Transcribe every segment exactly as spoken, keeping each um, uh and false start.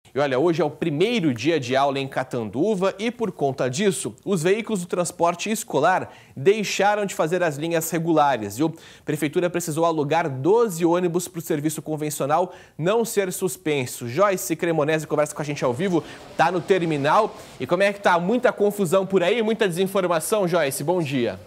E olha, hoje é o primeiro dia de aula em Catanduva e, por conta disso, os veículos do transporte escolar deixaram de fazer as linhas regulares. E a Prefeitura precisou alugar doze ônibus para o serviço convencional não ser suspenso. Joyce Cremonese conversa com a gente ao vivo, está no terminal. E como é que tá? Muita confusão por aí, muita desinformação, Joyce? Bom dia.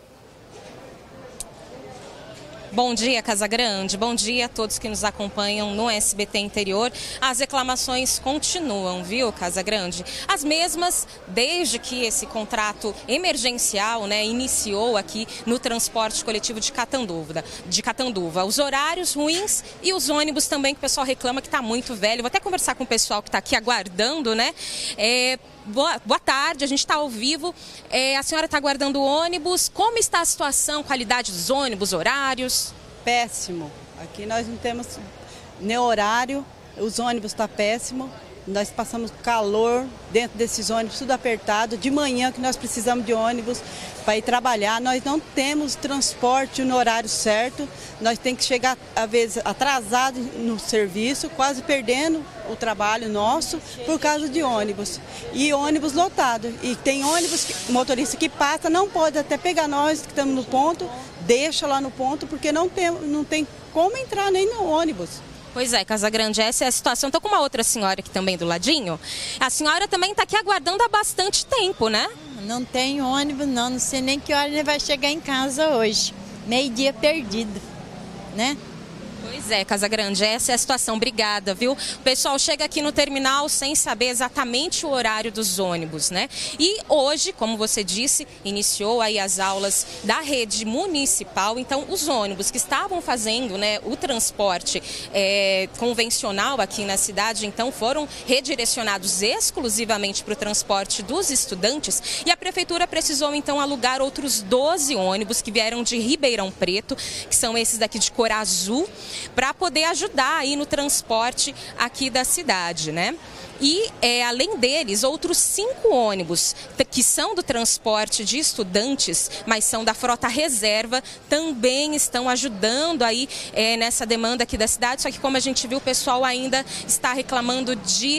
Bom dia, Casagrande. Bom dia a todos que nos acompanham no S B T Interior. As reclamações continuam, viu, Casagrande? As mesmas desde que esse contrato emergencial, né, iniciou aqui no transporte coletivo de Catanduva. De Catanduva. Os horários ruins e os ônibus também, que o pessoal reclama que está muito velho. Vou até conversar com o pessoal que está aqui aguardando, né? É... Boa, boa tarde, a gente está ao vivo. É, a senhora está aguardando o ônibus. Como está a situação, qualidade dos ônibus, horários? Péssimo. Aqui nós não temos nem horário, os ônibus estão péssimos. Nós passamos calor dentro desses ônibus, tudo apertado. De manhã que nós precisamos de ônibus para ir trabalhar. Nós não temos transporte no horário certo. Nós temos que chegar, às vezes, atrasado no serviço, quase perdendo o trabalho nosso por causa de ônibus. E ônibus lotado. E tem ônibus, que, motorista que passa, não pode até pegar nós que estamos no ponto, deixa lá no ponto, porque não tem, não tem como entrar nem no ônibus. Pois é, Casagrande, essa é a situação. Estou com uma outra senhora aqui também do ladinho. A senhora também está aqui aguardando há bastante tempo, né? Não tem ônibus não, não sei nem que hora ele vai chegar em casa hoje. Meio-dia perdido, né? Pois é, Casagrande, essa é a situação. Obrigada, viu? O pessoal chega aqui no terminal sem saber exatamente o horário dos ônibus, né? E hoje, como você disse, iniciou aí as aulas da rede municipal. Então, os ônibus que estavam fazendo, né, o transporte é, convencional aqui na cidade, então foram redirecionados exclusivamente para o transporte dos estudantes. E a prefeitura precisou, então, alugar outros doze ônibus que vieram de Ribeirão Preto, que são esses daqui de cor azul, para poder ajudar aí no transporte aqui da cidade, né? E, é, além deles, outros cinco ônibus que são do transporte de estudantes, mas são da frota reserva, também estão ajudando aí é, nessa demanda aqui da cidade. Só que, como a gente viu, o pessoal ainda está reclamando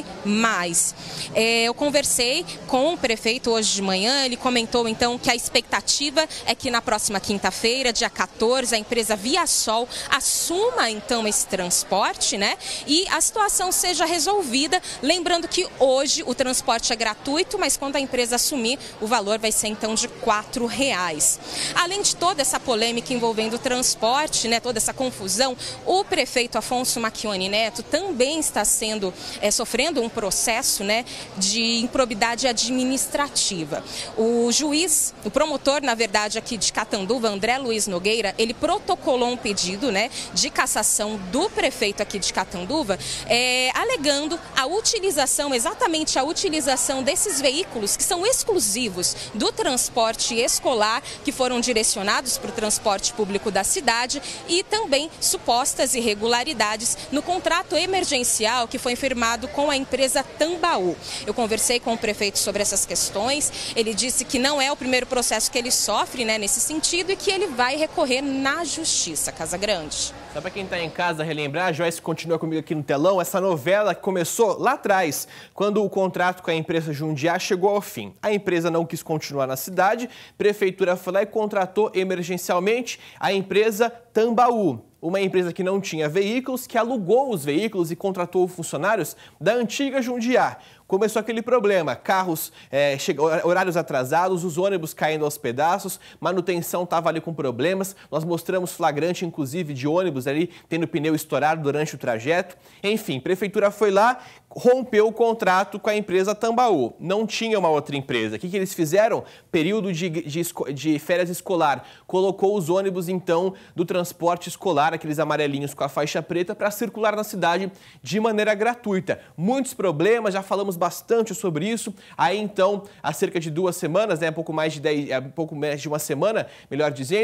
demais. É, eu conversei com o prefeito hoje de manhã, ele comentou, então, que a expectativa é que na próxima quinta-feira, dia quatorze, a empresa Viasol assuma, então, esse transporte, né? E a situação seja resolvida, lembrando que hoje o transporte é gratuito, mas quando a empresa assumir, o valor vai ser então de quatro reais. Além de toda essa polêmica envolvendo o transporte, né, toda essa confusão, o prefeito Afonso Macchione Neto também está sendo, é, sofrendo um processo, né, de improbidade administrativa. O juiz, o promotor, na verdade, aqui de Catanduva, André Luiz Nogueira, ele protocolou um pedido, né, de cassação do prefeito aqui de Catanduva, é, alegando a utilização exatamente a utilização desses veículos que são exclusivos do transporte escolar, que foram direcionados para o transporte público da cidade, e também supostas irregularidades no contrato emergencial que foi firmado com a empresa Tambaú. Eu conversei com o prefeito sobre essas questões, ele disse que não é o primeiro processo que ele sofre, né, nesse sentido, e que ele vai recorrer na justiça, Casagrande. Só para quem está em casa relembrar, a Joyce continua comigo aqui no telão, essa novela que começou lá atrás, quando o contrato com a empresa Jundiá chegou ao fim. A empresa não quis continuar na cidade, a prefeitura foi lá e contratou emergencialmente a empresa Tambaú, uma empresa que não tinha veículos, que alugou os veículos e contratou funcionários da antiga Jundiá. Começou aquele problema, carros, é, horários atrasados, os ônibus caindo aos pedaços, manutenção estava ali com problemas, nós mostramos flagrante, inclusive, de ônibus ali tendo pneu estourado durante o trajeto. Enfim, a prefeitura foi lá, rompeu o contrato com a empresa Tambaú. Não tinha uma outra empresa. O que, que eles fizeram? Período de, de, de férias escolar. Colocou os ônibus, então, do transporte escolar, aqueles amarelinhos com a faixa preta, para circular na cidade de maneira gratuita. Muitos problemas, já falamos bastante sobre isso. Aí, então, há cerca de duas semanas, né, pouco mais de dez, pouco mais de uma semana, melhor dizendo,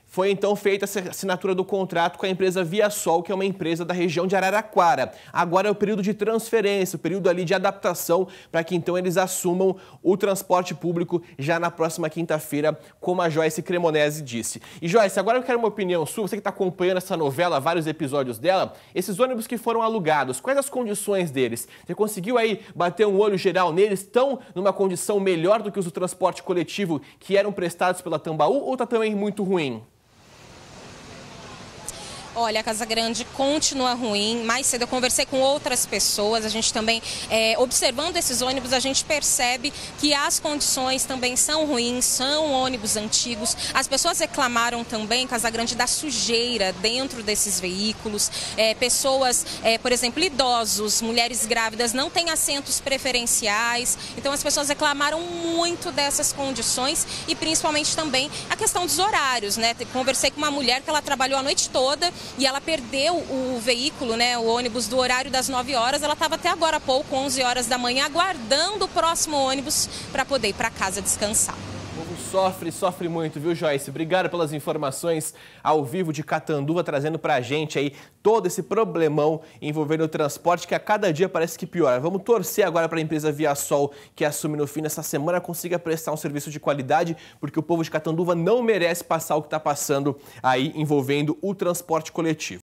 Foi então feita a assinatura do contrato com a empresa Viasol, que é uma empresa da região de Araraquara. Agora é o período de transferência, o período ali de adaptação, para que então eles assumam o transporte público já na próxima quinta-feira, como a Joyce Cremonese disse. E Joyce, agora eu quero uma opinião sua, você que está acompanhando essa novela, vários episódios dela, esses ônibus que foram alugados, quais as condições deles? Você conseguiu aí bater um olho geral neles? Estão numa condição melhor do que os do transporte coletivo que eram prestados pela Tambaú ou está também muito ruim? Olha, a Casa Grande continua ruim. Mais cedo eu conversei com outras pessoas, a gente também, é, observando esses ônibus, a gente percebe que as condições também são ruins, são ônibus antigos. As pessoas reclamaram também, Casa Grande, da sujeira dentro desses veículos. É, pessoas, é, por exemplo, idosos, mulheres grávidas não têm assentos preferenciais. Então as pessoas reclamaram muito dessas condições e principalmente também a questão dos horários, né? Conversei com uma mulher que ela trabalhou a noite toda e ela perdeu o veículo, né, o ônibus do horário das nove horas. Ela estava até agora há pouco, onze horas da manhã, aguardando o próximo ônibus para poder ir para casa descansar. O povo sofre, sofre muito, viu, Joyce? Obrigado pelas informações ao vivo de Catanduva, trazendo para a gente aí todo esse problemão envolvendo o transporte, que a cada dia parece que piora. Vamos torcer agora para a empresa Viasol, que assume no fim dessa semana, consiga prestar um serviço de qualidade, porque o povo de Catanduva não merece passar o que está passando aí envolvendo o transporte coletivo.